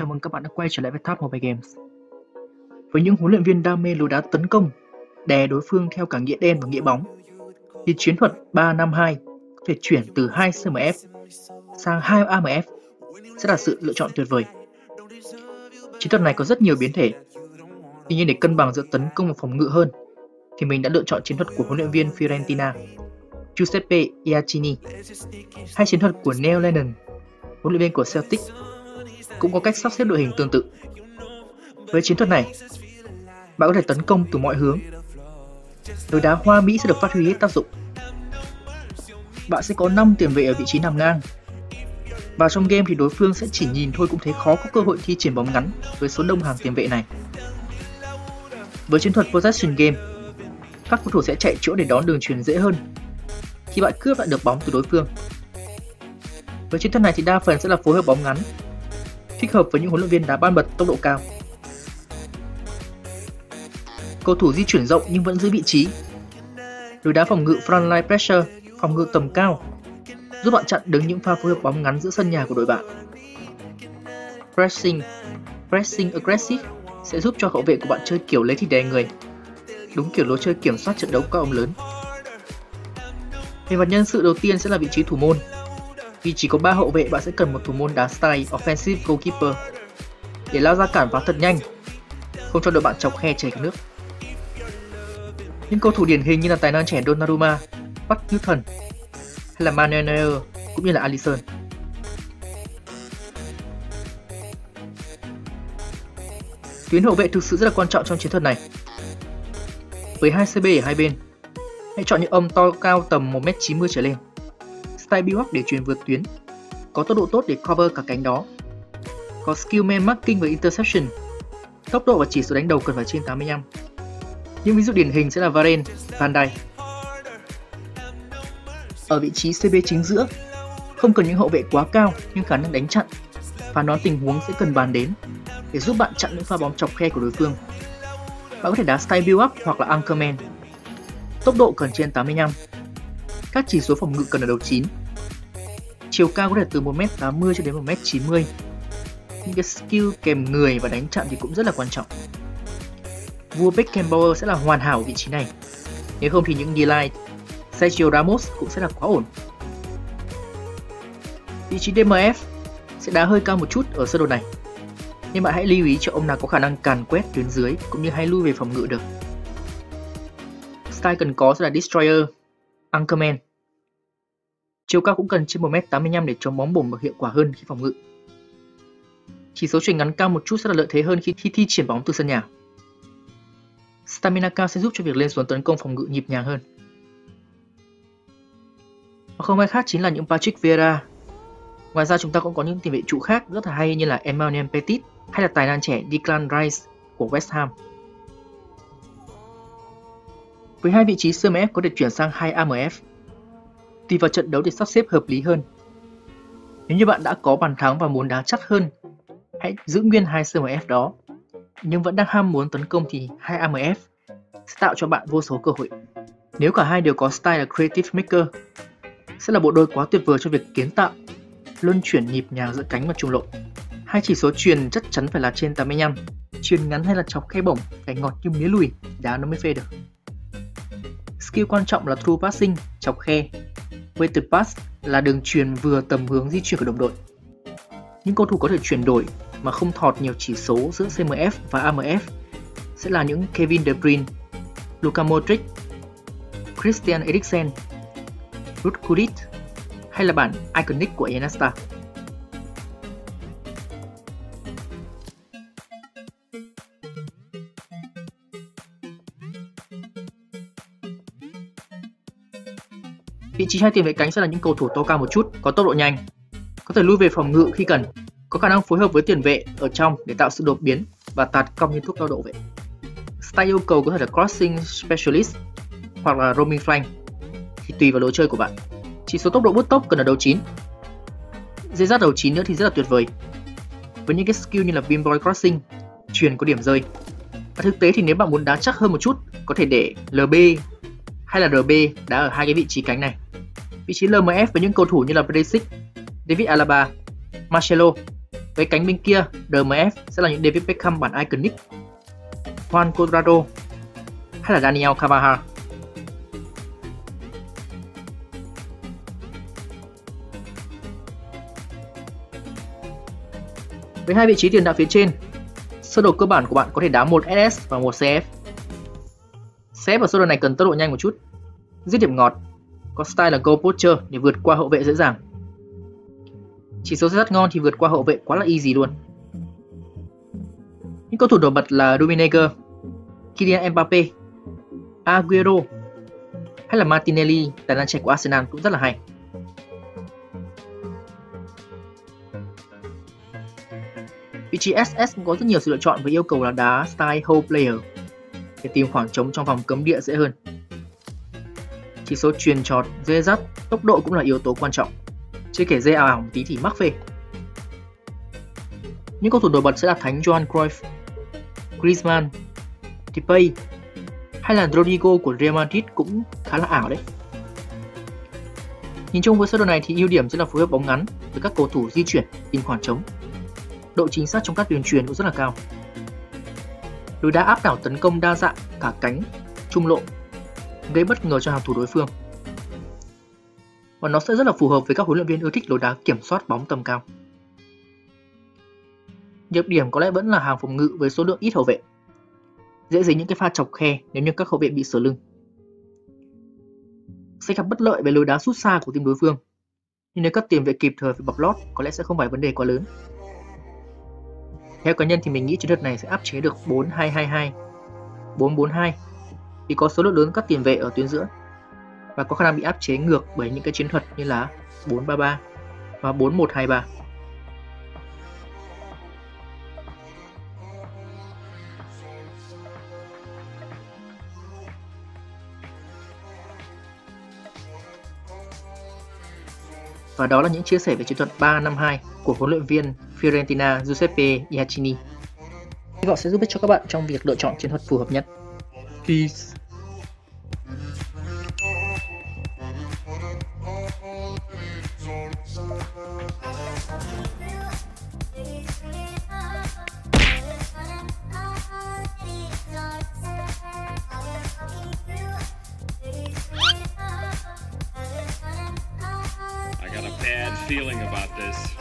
chào mừng các bạn đã quay trở lại với Tháp Mobile Games. Với những huấn luyện viên đam mê lối đá tấn công, đè đối phương theo cả nghĩa đen và nghĩa bóng, thì chiến thuật 3-5-2 có thể chuyển từ 2 CMF sang 2 AMF sẽ là sự lựa chọn tuyệt vời. Chiến thuật này có rất nhiều biến thể. Tuy nhiên để cân bằng giữa tấn công và phòng ngự hơn, thì mình đã lựa chọn chiến thuật của huấn luyện viên Fiorentina Giuseppe Iachini, hay chiến thuật của Neil Lennon, huấn luyện viên của Celtic, cũng có cách sắp xếp đội hình tương tự. Với chiến thuật này, bạn có thể tấn công từ mọi hướng. Lối đá hoa mỹ sẽ được phát huy hết tác dụng. Bạn sẽ có 5 tiền vệ ở vị trí nằm ngang. Và trong game thì đối phương sẽ chỉ nhìn thôi cũng thấy khó có cơ hội thi triển bóng ngắn với số đông hàng tiền vệ này. Với chiến thuật Possession Game, các cầu thủ sẽ chạy chỗ để đón đường chuyền dễ hơn khi bạn cướp lại được bóng từ đối phương. Với chiến thuật này thì đa phần sẽ là phối hợp bóng ngắn, thích hợp với những huấn luyện viên đá ban bật tốc độ cao. Cầu thủ di chuyển rộng nhưng vẫn giữ vị trí. Lối đá phòng ngự Frontline Pressure, phòng ngự tầm cao, giúp bạn chặn đứng những pha phối hợp bóng ngắn giữa sân nhà của đội bạn. Pressing Aggressive sẽ giúp cho hậu vệ của bạn chơi kiểu lấy thịt đè người, đúng kiểu lối chơi kiểm soát trận đấu các ông lớn. Về mặt nhân sự đầu tiên sẽ là vị trí thủ môn. Vì chỉ có 3 hậu vệ, bạn sẽ cần một thủ môn đá style Offensive Goalkeeper để lao ra cản phá thật nhanh, không cho đội bạn chọc khe chảy cả nước. Những cầu thủ điển hình như là tài năng trẻ Donnarumma, Pat Newton hay là Manuel Neuer cũng như là Alisson. Tuyến hậu vệ thực sự rất là quan trọng trong chiến thuật này. Với 2 CB ở hai bên, hãy chọn những ông to cao tầm 1m90 trở lên. Style build-up để chuyền vượt tuyến, có tốc độ tốt để cover cả cánh đó, có skill man marking và interception, tốc độ và chỉ số đánh đầu cần phải trên 85. Những ví dụ điển hình sẽ là Varane, Van Dijk. Ở vị trí CB chính giữa, không cần những hậu vệ quá cao nhưng khả năng đánh chặn, phán đoán tình huống sẽ cần bàn đến để giúp bạn chặn những pha bóng chọc khe của đối phương. Bạn có thể đá style build-up hoặc là anchorman. Tốc độ cần trên 85. Các chỉ số phòng ngự cần ở đầu 9. Chiều cao có thể từ 1m80 cho đến 1m90. Những cái skill kèm người và đánh chặn thì cũng rất là quan trọng. Vua Beckenbauer sẽ là hoàn hảo ở vị trí này. Nếu không thì những Delight, Sergio Ramos cũng sẽ là quá ổn. Vị trí DMF sẽ đá hơi cao một chút ở sơ đồ này, nhưng bạn hãy lưu ý cho ông nào có khả năng càn quét tuyến dưới cũng như hay lui về phòng ngự được. Style cần có sẽ là Destroyer, Anchorman. Chiều cao cũng cần trên 1m85 để chống bóng bổng được hiệu quả hơn khi phòng ngự. Chỉ số chuyền ngắn cao một chút sẽ là lợi thế hơn khi thi triển bóng từ sân nhà. Stamina cao sẽ giúp cho việc lên xuống tấn công phòng ngự nhịp nhàng hơn. Và không ai khác chính là những Patrick Vieira. Ngoài ra chúng ta cũng có những tiền vệ trụ khác rất là hay như là Emmanuel Petit hay là tài năng trẻ Declan Rice của West Ham. Với hai vị trí CMF có thể chuyển sang 2 AMF, tùy vào trận đấu để sắp xếp hợp lý hơn. Nếu như bạn đã có bàn thắng và muốn đá chắc hơn, hãy giữ nguyên 2 CMF đó, nhưng vẫn đang ham muốn tấn công thì 2 AMF sẽ tạo cho bạn vô số cơ hội. Nếu cả hai đều có style là Creative Maker, sẽ là bộ đôi quá tuyệt vời cho việc kiến tạo, luân chuyển nhịp nhàng giữa cánh và trung lộ. Hai chỉ số chuyền chắc chắn phải là trên 85, chuyền ngắn hay là chọc khe bổng phải ngọt như mía lùi, đá nó mới phê được. Skill quan trọng là Through Passing, chọc khe. Weighted Pass là đường chuyền vừa tầm hướng di chuyển của đồng đội. Những cầu thủ có thể chuyển đổi mà không thọt nhiều chỉ số giữa CMF và AMF sẽ là những Kevin De Bruyne, Luka Modric, Christian Eriksen, Ruud Gullit hay là bản Iconic của Iniesta. Vị trí hai tiền vệ cánh sẽ là những cầu thủ to cao một chút, có tốc độ nhanh, có thể lui về phòng ngự khi cần, có khả năng phối hợp với tiền vệ ở trong để tạo sự đột biến và tạt cong như thuốc cao độ vậy. Style yêu cầu có thể là Crossing Specialist hoặc là Roaming Flank, thì tùy vào lối chơi của bạn. Chỉ số tốc độ bứt tốc cần ở đầu 9. Dây dắt đầu 9 nữa thì rất là tuyệt vời, với những cái skill như là Pinpoint Crossing, chuyền có điểm rơi. Và thực tế thì nếu bạn muốn đá chắc hơn một chút, có thể để LB hay là RB đá ở hai cái vị trí cánh này. Vị trí LMF với những cầu thủ như là Perisic, David Alaba, Marcelo Với cánh bên kia, RMF sẽ là những David Beckham bản iconic, Juan Cuadrado hay là Daniel Carvajal. Với hai vị trí tiền đạo phía trên, sơ đồ cơ bản của bạn có thể đá một SS và một CF. CF ở sơ đồ này cần tốc độ nhanh một chút, dứt điểm ngọt, có style là goal poacher để vượt qua hậu vệ dễ dàng. Chỉ số rất ngon thì vượt qua hậu vệ quá là easy luôn. Những cầu thủ nổi bật là Rudiger, Kylian Mbappe, Aguero hay là Martinelli, tài năng trẻ của Arsenal cũng rất là hay. Vị trí SS cũng có rất nhiều sự lựa chọn với yêu cầu là đá style hole player để tìm khoảng trống trong vòng cấm địa dễ hơn. Chỉ số chuyền chọt, dê dắt, tốc độ cũng là yếu tố quan trọng. Chưa kể dê ảo một tí thì mắc phê. Những cầu thủ nổi bật sẽ là Thánh Johan Cruyff, Griezmann, Depay hay là Rodrigo của Real Madrid cũng khá là ảo đấy. Nhìn chung với sơ đồ này thì ưu điểm sẽ là phối hợp bóng ngắn với các cầu thủ di chuyển tìm khoảng trống. Độ chính xác trong các đường chuyền cũng rất là cao. Lối đá áp đảo tấn công đa dạng cả cánh, trung lộ, gây bất ngờ cho hàng thủ đối phương. Và nó sẽ rất là phù hợp với các huấn luyện viên ưa thích lối đá kiểm soát bóng tầm cao. Nhược điểm có lẽ vẫn là hàng phòng ngự với số lượng ít hậu vệ, dễ dính những cái pha chọc khe nếu như các hậu vệ bị sờ lưng. Sẽ gặp bất lợi về lối đá sút xa của team đối phương, nhưng nếu các tiền vệ kịp thời phải bọc lót có lẽ sẽ không phải vấn đề quá lớn. Theo cá nhân thì mình nghĩ chiến thuật này sẽ áp chế được 4-2-2-2, 4-4-2 vì có số lượng lớn các tiền vệ ở tuyến giữa và có khả năng bị áp chế ngược bởi những cái chiến thuật như là 4-3-3 và 4-1-2-3. Và đó là những chia sẻ về chiến thuật 3-5-2 của huấn luyện viên Fiorentina Giuseppe Iachini. Hy vọng sẽ giúp ích cho các bạn trong việc lựa chọn chiến thuật phù hợp nhất. Peace. I got a bad feeling about this.